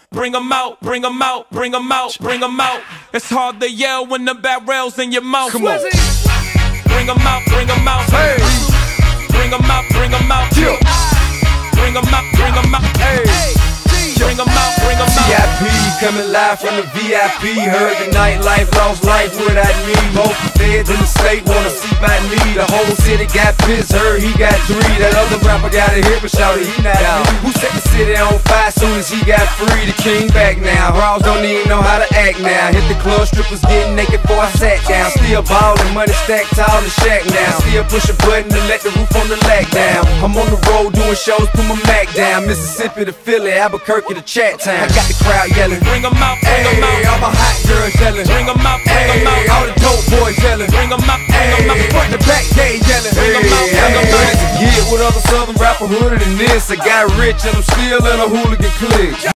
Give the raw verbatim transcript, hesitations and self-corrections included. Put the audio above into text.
bring 'em out, bring 'em out, bring 'em out, bring 'em out. It's hard to yell when the barrel's in your mouth. Come on. Bring 'em out, bring 'em out. Hey. Bring 'em out, bring 'em out. Yeah. Bring 'em out, bring 'em out. Hey. Bring 'em out, bring 'em out. V I P coming live from the V I P. Heard the nightlife, lost life without me. Most feds in the state wanna see by me. The whole city got pissed, heard he got three. That other rapper got a hit, but shouted he not me. Who set the city on fire soon as he got free? The king back now. Bros don't even know how to act now. Hit the club, strippers getting naked before I sat down. Still ballin', money stacked tall in shack now. Still push a button to let the roof on the lack down. I'm on the road doing shows, put my Mac down. Mississippi to Philly, Albuquerque to Chat Town. I got the crowd yelling, bring 'em out, bring 'em out. Hey, all my hot girls yelling, bring 'em out, bring 'em out. All the dope boys yelling, bring 'em out, bring 'em out. Front to back, they yelling, bring 'em out, bring 'em out. Get with other southern rapper hooded than this. I got rich and I'm still in a hooligan clique.